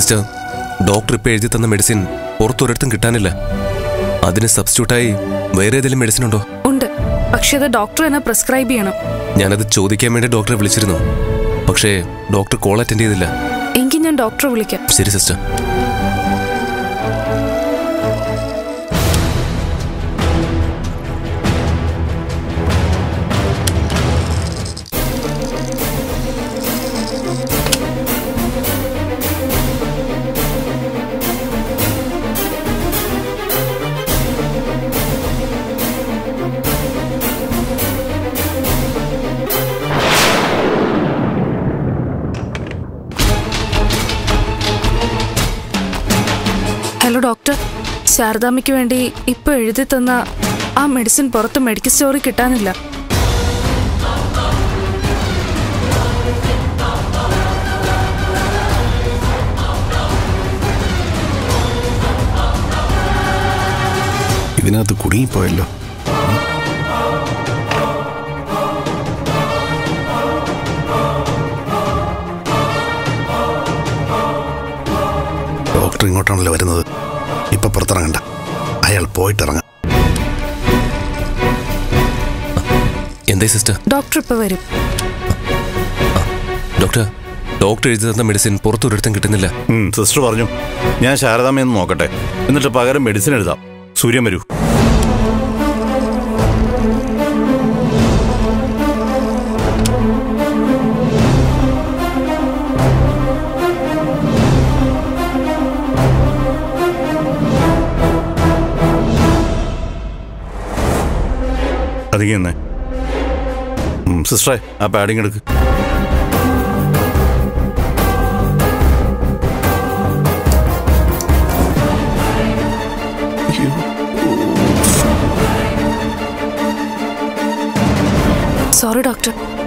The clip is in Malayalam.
സിസ്റ്റർ, ഡോക്ടർ ഇപ്പോൾ എഴുതി തന്ന മെഡിസിൻ പുറത്തൊരിടത്തും കിട്ടാനില്ല. അതിന് സബ്സ്റ്റിറ്റ്യൂട്ടായി വേറെ ഏതെങ്കിലും മെഡിസിൻ ഉണ്ടോ? ഉണ്ട്, പക്ഷേ അത് ഡോക്ടർ തന്നെ പ്രിസ്ക്രൈബ് ചെയ്യണം. ഞാനത് ചോദിക്കാൻ വേണ്ടി ഡോക്ടറെ വിളിച്ചിരുന്നു. പക്ഷേ ഡോക്ടർ കോൾ അറ്റൻഡ് ചെയ്തില്ല. എങ്കിൽ ഞാൻ ഡോക്ടറെ വിളിക്കാം. ശരി സിസ്റ്റർ. ഹലോ ഡോക്ടർ, ശാരദാമ്മയ്ക്ക് വേണ്ടി ഇപ്പൊ എഴുതി തന്ന ആ മെഡിസിൻ പുറത്ത് മെഡിക്കൽ സ്റ്റോറിൽ കിട്ടാനില്ല. ഇതിനകത്ത് കുടുങ്ങിപ്പോയല്ലോ. ഡോക്ടർ ഇങ്ങോട്ടാണല്ലോ വരുന്നത്. ഇപ്പൊ പുറത്തിറങ്ങണ്ട, അയാൾ പോയിട്ടിറങ്ങാം. എന്തായി സിസ്റ്റർ? ഡോക്ടർ ഇപ്പൊ വരും. ഡോക്ടർ എഴുതി തന്ന മെഡിസിൻ പുറത്തൊരിടത്തും കിട്ടുന്നില്ല. സിസ്റ്റർ പറഞ്ഞു ഞാൻ ശാരദാമ്മയെന്ന് നോക്കട്ടെ, എന്നിട്ട് പകരം മെഡിസിൻ എഴുതാം. സൂര്യൻ വരൂ. അധികം സിസ്റ്ററെ, ആ പാഡിങ് എടുക്ക്. Sorry doctor.